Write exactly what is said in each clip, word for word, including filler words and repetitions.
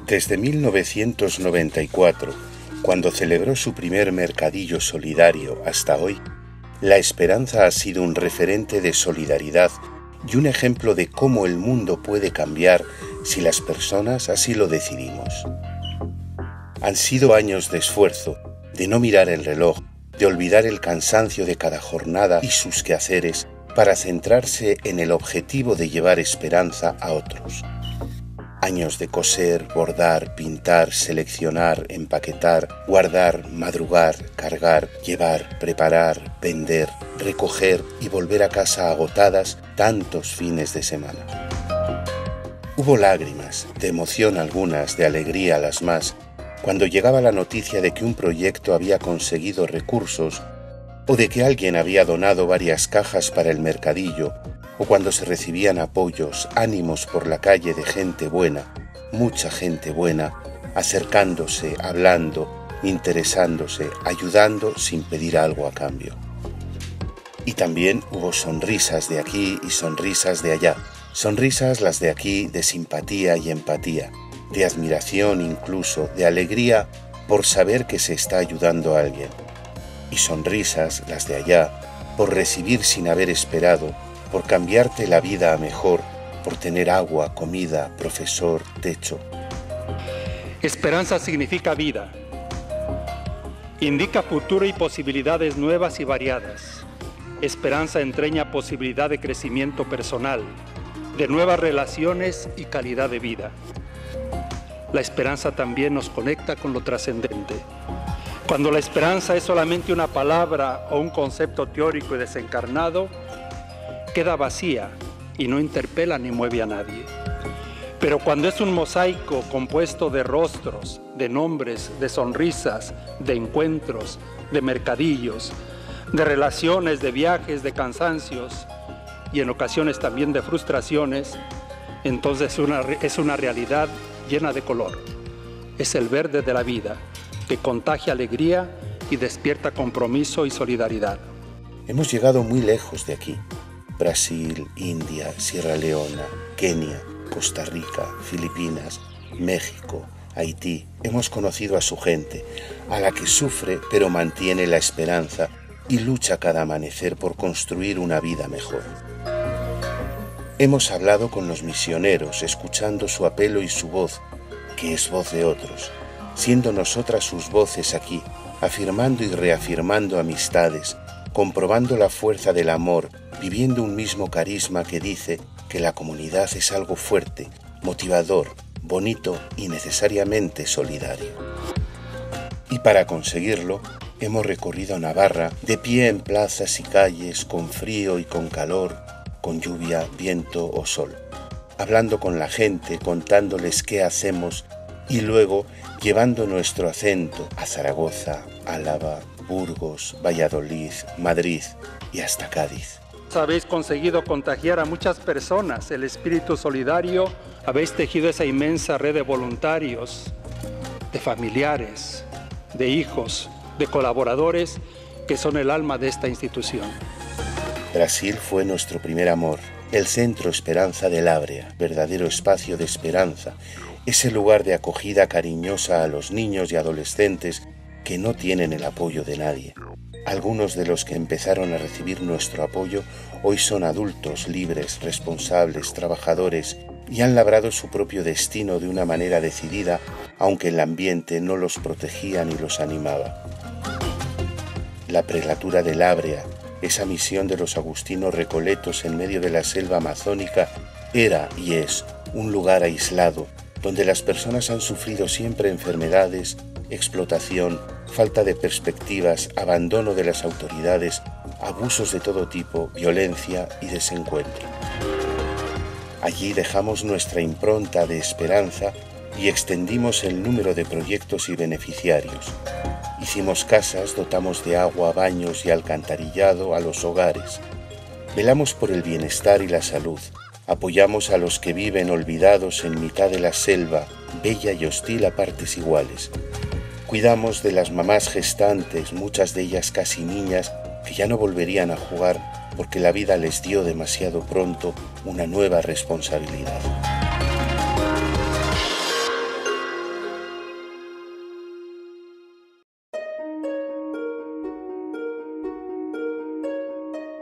Desde mil novecientos noventa y cuatro, cuando celebró su primer mercadillo solidario, hasta hoy, La Esperanza ha sido un referente de solidaridad y un ejemplo de cómo el mundo puede cambiar si las personas así lo decidimos. Han sido años de esfuerzo, de no mirar el reloj, de olvidar el cansancio de cada jornada y sus quehaceres para centrarse en el objetivo de llevar esperanza a otros. Años de coser, bordar, pintar, seleccionar, empaquetar, guardar, madrugar, cargar, llevar, preparar, vender, recoger y volver a casa agotadas tantos fines de semana. Hubo lágrimas, de emoción algunas, de alegría las más, cuando llegaba la noticia de que un proyecto había conseguido recursos o de que alguien había donado varias cajas para el mercadillo, o cuando se recibían apoyos, ánimos por la calle de gente buena, mucha gente buena, acercándose, hablando, interesándose, ayudando sin pedir algo a cambio. Y también hubo sonrisas de aquí y sonrisas de allá, sonrisas las de aquí de simpatía y empatía, de admiración incluso, de alegría por saber que se está ayudando a alguien. Y sonrisas las de allá por recibir sin haber esperado, por cambiarte la vida a mejor, por tener agua, comida, profesor, techo. Esperanza significa vida. Indica futuro y posibilidades nuevas y variadas. Esperanza entraña posibilidad de crecimiento personal, de nuevas relaciones y calidad de vida. La esperanza también nos conecta con lo trascendente. Cuando la esperanza es solamente una palabra o un concepto teórico y desencarnado, queda vacía y no interpela ni mueve a nadie. Pero cuando es un mosaico compuesto de rostros, de nombres, de sonrisas, de encuentros, de mercadillos, de relaciones, de viajes, de cansancios y en ocasiones también de frustraciones, entonces una, es una realidad llena de color. Es el verde de la vida que contagia alegría y despierta compromiso y solidaridad. Hemos llegado muy lejos de aquí. Brasil, India, Sierra Leona, Kenia, Costa Rica, Filipinas, México, Haití. Hemos conocido a su gente, a la que sufre pero mantiene la esperanza y lucha cada amanecer por construir una vida mejor. Hemos hablado con los misioneros, escuchando su apelo y su voz, que es voz de otros, siendo nosotras sus voces aquí, afirmando y reafirmando amistades, comprobando la fuerza del amor, viviendo un mismo carisma que dice que la comunidad es algo fuerte, motivador, bonito y necesariamente solidario. Y para conseguirlo, hemos recorrido Navarra de pie en plazas y calles, con frío y con calor, con lluvia, viento o sol, hablando con la gente, contándoles qué hacemos y luego llevando nuestro acento a Zaragoza, Álava, Burgos, Valladolid, Madrid y hasta Cádiz. Habéis conseguido contagiar a muchas personas el espíritu solidario, habéis tejido esa inmensa red de voluntarios, de familiares, de hijos, de colaboradores que son el alma de esta institución. Brasil fue nuestro primer amor, el centro Esperanza del Ábrea, verdadero espacio de esperanza, ese lugar de acogida cariñosa a los niños y adolescentes que no tienen el apoyo de nadie. Algunos de los que empezaron a recibir nuestro apoyo hoy son adultos, libres, responsables, trabajadores y han labrado su propio destino de una manera decidida, aunque el ambiente no los protegía ni los animaba. La prelatura del Ábrea, esa misión de los agustinos recoletos en medio de la selva amazónica, era y es un lugar aislado donde las personas han sufrido siempre enfermedades, explotación, falta de perspectivas, abandono de las autoridades, abusos de todo tipo, violencia y desencuentro. Allí dejamos nuestra impronta de esperanza y extendimos el número de proyectos y beneficiarios. Hicimos casas, dotamos de agua, baños y alcantarillado a los hogares. Velamos por el bienestar y la salud. Apoyamos a los que viven olvidados en mitad de la selva, bella y hostil a partes iguales. Cuidamos de las mamás gestantes, muchas de ellas casi niñas, que ya no volverían a jugar porque la vida les dio demasiado pronto una nueva responsabilidad.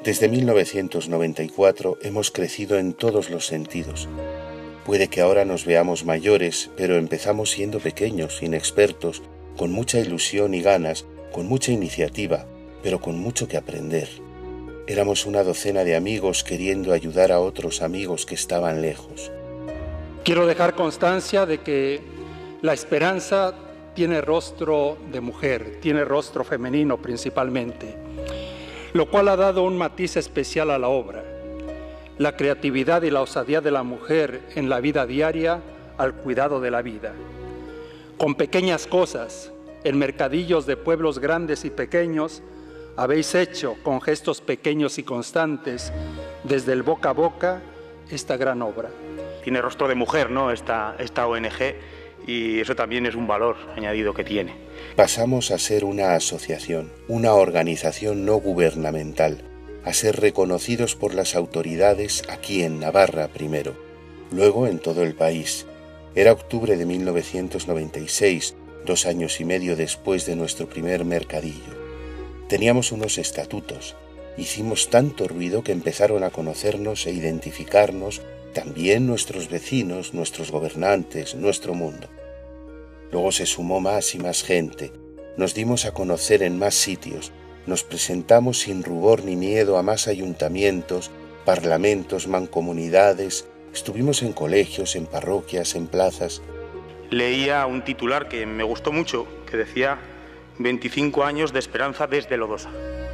Desde mil novecientos noventa y cuatro hemos crecido en todos los sentidos. Puede que ahora nos veamos mayores, pero empezamos siendo pequeños, inexpertos, con mucha ilusión y ganas, con mucha iniciativa, pero con mucho que aprender. Éramos una docena de amigos queriendo ayudar a otros amigos que estaban lejos. Quiero dejar constancia de que la esperanza tiene rostro de mujer, tiene rostro femenino principalmente, lo cual ha dado un matiz especial a la obra. La creatividad y la osadía de la mujer en la vida diaria al cuidado de la vida. Con pequeñas cosas, en mercadillos de pueblos grandes y pequeños, habéis hecho con gestos pequeños y constantes, desde el boca a boca, esta gran obra. Tiene rostro de mujer, ¿no?, esta, esta O N G, y eso también es un valor añadido que tiene. Pasamos a ser una asociación, una organización no gubernamental, a ser reconocidos por las autoridades aquí en Navarra primero, luego en todo el país. Era octubre de mil novecientos noventa y seis, dos años y medio después de nuestro primer mercadillo. Teníamos unos estatutos. Hicimos tanto ruido que empezaron a conocernos e identificarnos también nuestros vecinos, nuestros gobernantes, nuestro mundo. Luego se sumó más y más gente. Nos dimos a conocer en más sitios. Nos presentamos sin rubor ni miedo a más ayuntamientos, parlamentos, mancomunidades. Estuvimos en colegios, en parroquias, en plazas. Leía un titular que me gustó mucho, que decía veinticinco años de esperanza desde Lodosa.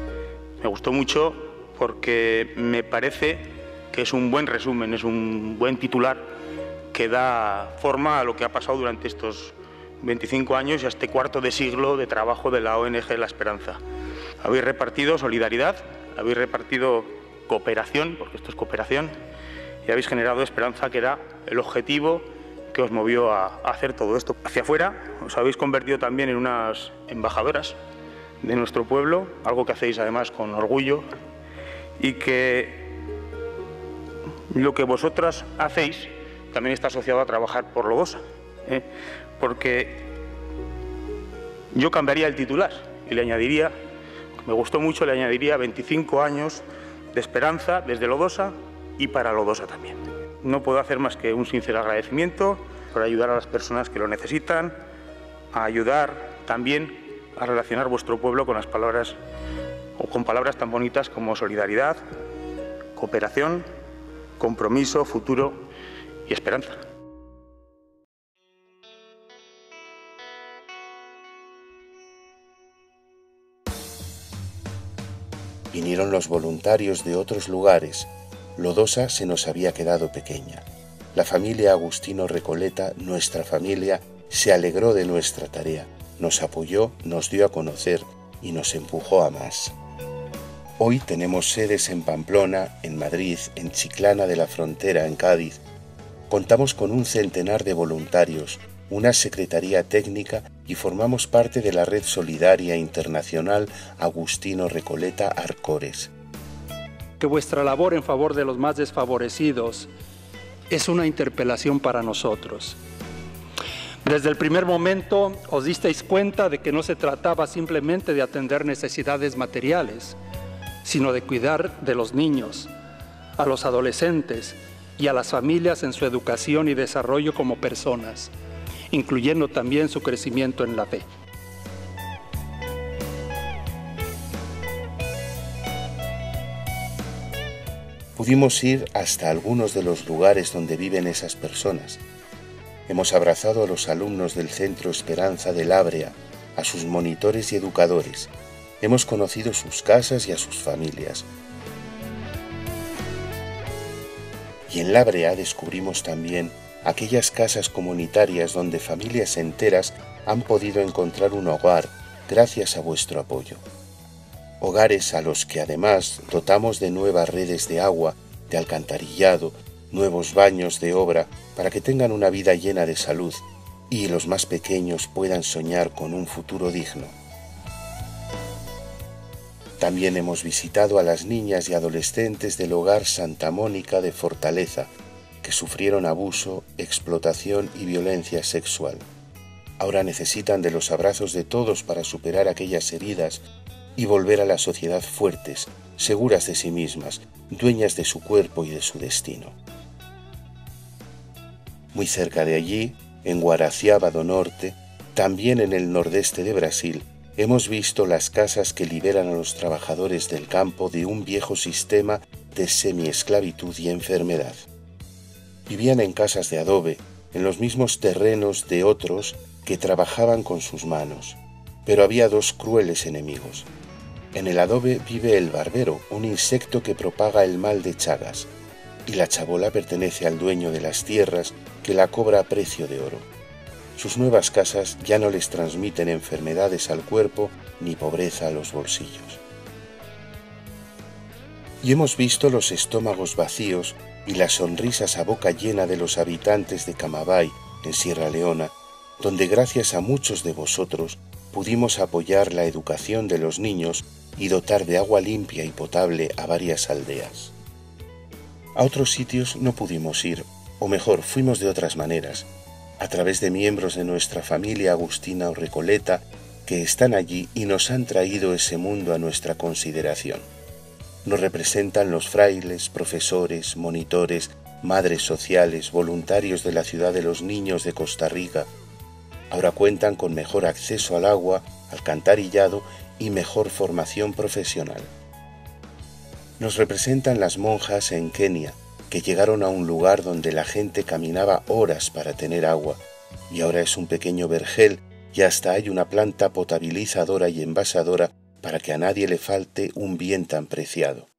Me gustó mucho porque me parece que es un buen resumen, es un buen titular que da forma a lo que ha pasado durante estos veinticinco años y a este cuarto de siglo de trabajo de la O N G La Esperanza. Habéis repartido solidaridad, habéis repartido cooperación, porque esto es cooperación, y habéis generado esperanza, que era el objetivo que os movió a hacer todo esto. Hacia afuera os habéis convertido también en unas embajadoras de nuestro pueblo, algo que hacéis además con orgullo, y que lo que vosotras hacéis también está asociado a trabajar por Lodosa, ¿eh? Porque yo cambiaría el titular y le añadiría, me gustó mucho, le añadiría veinticinco años de esperanza desde Lodosa y para Lodosa también. No puedo hacer más que un sincero agradecimiento por ayudar a las personas que lo necesitan, a ayudar también a relacionar vuestro pueblo con las palabras o con palabras tan bonitas como solidaridad, cooperación, compromiso, futuro y esperanza. Vinieron los voluntarios de otros lugares. Lodosa se nos había quedado pequeña. La familia Agustino Recoleta, nuestra familia, se alegró de nuestra tarea, nos apoyó, nos dio a conocer y nos empujó a más. Hoy tenemos sedes en Pamplona, en Madrid, en Chiclana de la Frontera, en Cádiz. Contamos con un centenar de voluntarios, una secretaría técnica y formamos parte de la red solidaria internacional Agustino Recoleta Arcores. Que vuestra labor en favor de los más desfavorecidos es una interpelación para nosotros. Desde el primer momento os disteis cuenta de que no se trataba simplemente de atender necesidades materiales, sino de cuidar de los niños, a los adolescentes y a las familias en su educación y desarrollo como personas, incluyendo también su crecimiento en la fe. Pudimos ir hasta algunos de los lugares donde viven esas personas. Hemos abrazado a los alumnos del Centro Esperanza de Lábrea, a sus monitores y educadores. Hemos conocido sus casas y a sus familias. Y en Lábrea descubrimos también aquellas casas comunitarias donde familias enteras han podido encontrar un hogar gracias a vuestro apoyo. Hogares a los que además dotamos de nuevas redes de agua, de alcantarillado, nuevos baños de obra para que tengan una vida llena de salud y los más pequeños puedan soñar con un futuro digno. También hemos visitado a las niñas y adolescentes del hogar Santa Mónica de Fortaleza, que sufrieron abuso, explotación y violencia sexual. Ahora necesitan de los abrazos de todos para superar aquellas heridas, y volver a la sociedad fuertes, seguras de sí mismas, dueñas de su cuerpo y de su destino. Muy cerca de allí, en Guaraciaba do Norte, también en el nordeste de Brasil, hemos visto las casas que liberan a los trabajadores del campo de un viejo sistema de semiesclavitud y enfermedad. Vivían en casas de adobe, en los mismos terrenos de otros que trabajaban con sus manos, pero había dos crueles enemigos. En el adobe vive el barbero, un insecto que propaga el mal de Chagas, y la chabola pertenece al dueño de las tierras que la cobra a precio de oro. Sus nuevas casas ya no les transmiten enfermedades al cuerpo ni pobreza a los bolsillos. Y hemos visto los estómagos vacíos y las sonrisas a boca llena de los habitantes de Camabay, en Sierra Leona, donde gracias a muchos de vosotros pudimos apoyar la educación de los niños y dotar de agua limpia y potable a varias aldeas. A otros sitios no pudimos ir, o mejor, fuimos de otras maneras, a través de miembros de nuestra familia agustina o recoleta que están allí y nos han traído ese mundo a nuestra consideración. Nos representan los frailes, profesores, monitores, madres sociales, voluntarios de la Ciudad de los Niños de Costa Rica. Ahora cuentan con mejor acceso al agua, alcantarillado y mejor formación profesional. Nos representan las monjas en Kenia, que llegaron a un lugar donde la gente caminaba horas para tener agua, y ahora es un pequeño vergel y hasta hay una planta potabilizadora y envasadora para que a nadie le falte un bien tan preciado.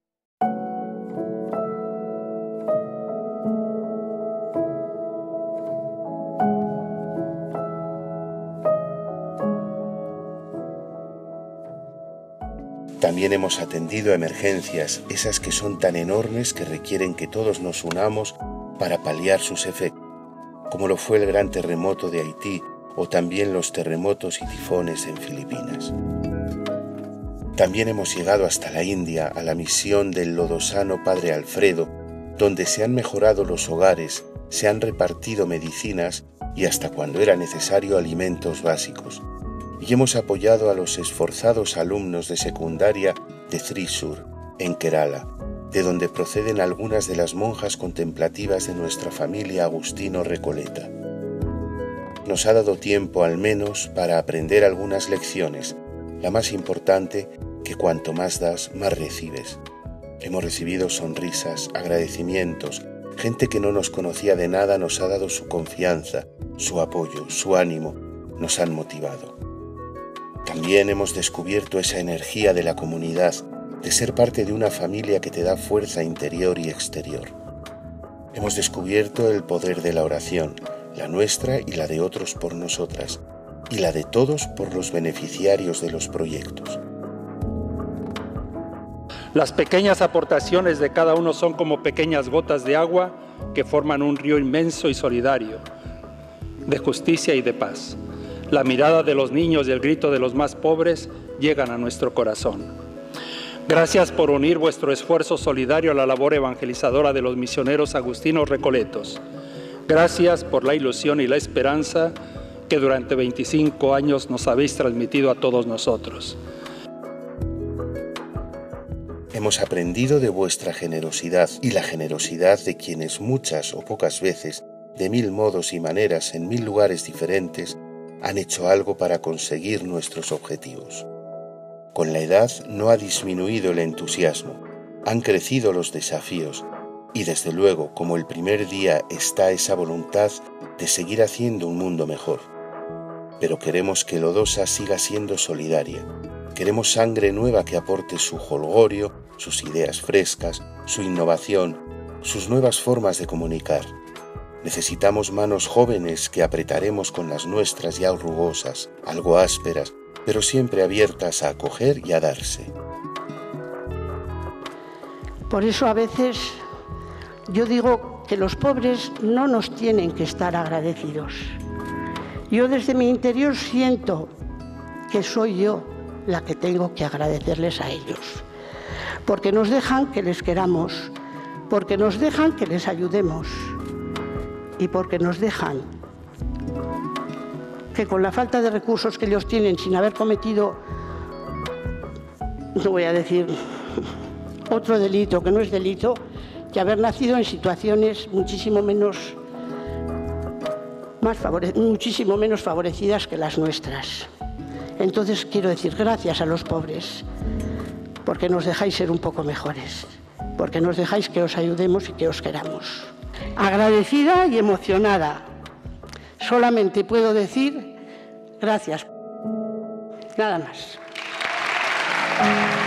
También hemos atendido a emergencias, esas que son tan enormes que requieren que todos nos unamos para paliar sus efectos, como lo fue el gran terremoto de Haití o también los terremotos y tifones en Filipinas. También hemos llegado hasta la India, a la misión del lodosano Padre Alfredo, donde se han mejorado los hogares, se han repartido medicinas y hasta cuando era necesario alimentos básicos. Y hemos apoyado a los esforzados alumnos de secundaria de Thrissur, en Kerala, de donde proceden algunas de las monjas contemplativas de nuestra familia agustino recoleta. Nos ha dado tiempo al menos para aprender algunas lecciones, la más importante, que cuanto más das, más recibes. Hemos recibido sonrisas, agradecimientos, gente que no nos conocía de nada nos ha dado su confianza, su apoyo, su ánimo, nos han motivado. También hemos descubierto esa energía de la comunidad, de ser parte de una familia que te da fuerza interior y exterior. Hemos descubierto el poder de la oración, la nuestra y la de otros por nosotras, y la de todos por los beneficiarios de los proyectos. Las pequeñas aportaciones de cada uno son como pequeñas gotas de agua que forman un río inmenso y solidario, de justicia y de paz. La mirada de los niños y el grito de los más pobres llegan a nuestro corazón. Gracias por unir vuestro esfuerzo solidario a la labor evangelizadora de los misioneros agustinos recoletos. Gracias por la ilusión y la esperanza que durante veinticinco años nos habéis transmitido a todos nosotros. Hemos aprendido de vuestra generosidad y la generosidad de quienes muchas o pocas veces, de mil modos y maneras en mil lugares diferentes, han hecho algo para conseguir nuestros objetivos. Con la edad no ha disminuido el entusiasmo, han crecido los desafíos y desde luego como el primer día está esa voluntad de seguir haciendo un mundo mejor. Pero queremos que Lodosa siga siendo solidaria, queremos sangre nueva que aporte su jolgorio, sus ideas frescas, su innovación, sus nuevas formas de comunicar. Necesitamos manos jóvenes que apretaremos con las nuestras ya rugosas, algo ásperas, pero siempre abiertas a acoger y a darse. Por eso a veces yo digo que los pobres no nos tienen que estar agradecidos. Yo desde mi interior siento que soy yo la que tengo que agradecerles a ellos, porque nos dejan que les queramos, porque nos dejan que les ayudemos, y porque nos dejan que con la falta de recursos que ellos tienen sin haber cometido no voy a decir otro delito, que no es delito, que haber nacido en situaciones muchísimo menos, más favore- muchísimo menos favorecidas que las nuestras. Entonces quiero decir gracias a los pobres, porque nos dejáis ser un poco mejores, porque nos dejáis que os ayudemos y que os queramos. Agradecida y emocionada. Solamente puedo decir gracias. Nada más.